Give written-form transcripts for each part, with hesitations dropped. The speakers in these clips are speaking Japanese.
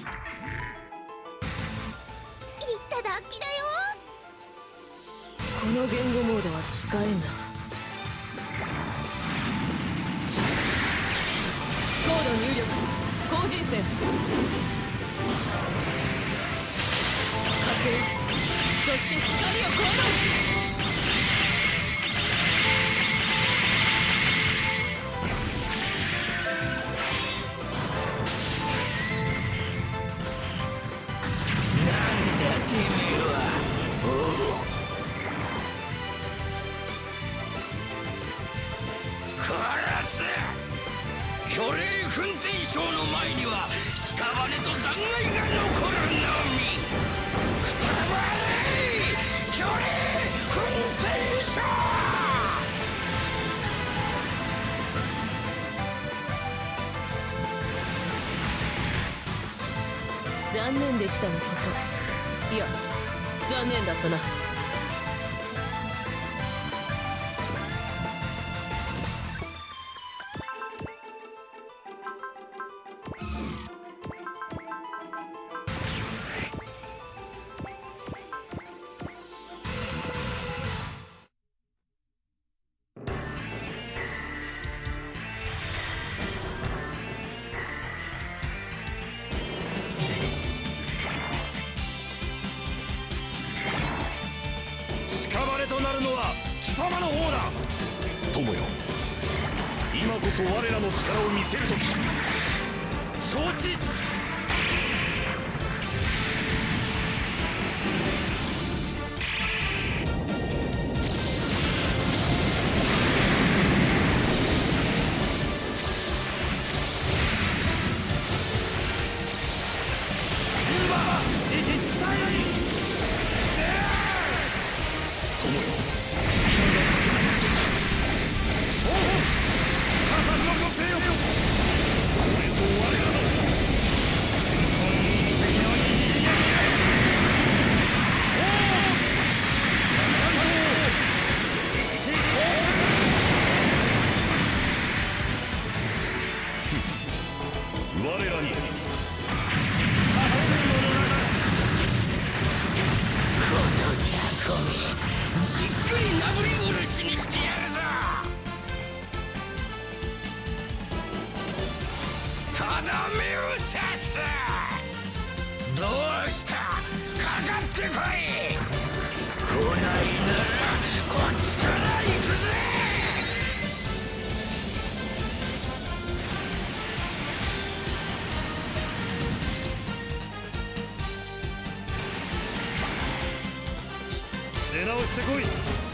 ただきだよ。 この言語モードは使えんだ。コード入力、後陣戦活用、そして光を超えろ。 巨霊噴天将の前には屍と残骸が残るのみ。くたばれ巨霊噴天将。 残念でしたのこと。いや、残念だったな。 屍となるのは貴様の方だ。友よ、今こそ我らの力を見せる時。承知。我らにこの雑魚め、じっくりなぶり殺しにしてやるぞ。とどめを刺す。どうした、かかってこい。来ないならこっちから行くぜ。出直してこい。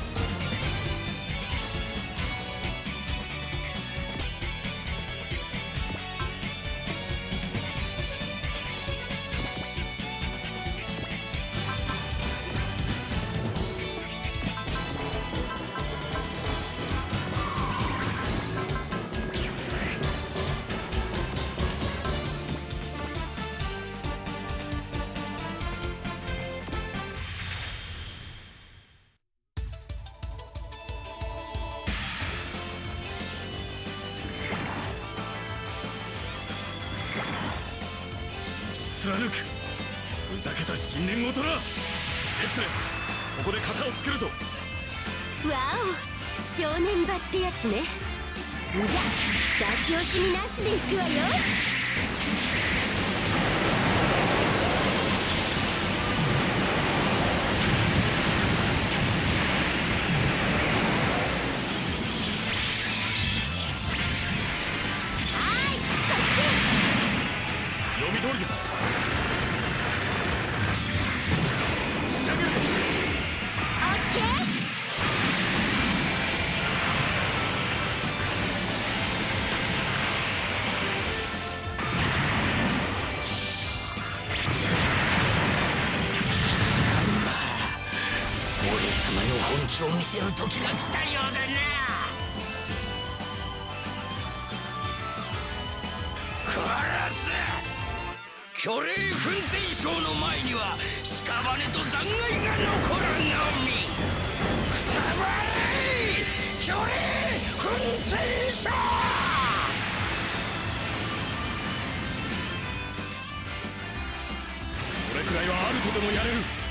貫く、ふざけた信念を取ら。エクセレン、ここで型をつけるぞ。 わお、正念場ってやつね。じゃ出し惜しみなしでいくわよ。はい、そっち。 読み通りだ。仕上げるぞ。 オッケー。 俺様の本気を見せる時が来たようだな。殺す。巨霊噴天将の前には屍と残骸が残るのみ。くたばれ巨霊噴天将。 くらいはあるとでもやれる。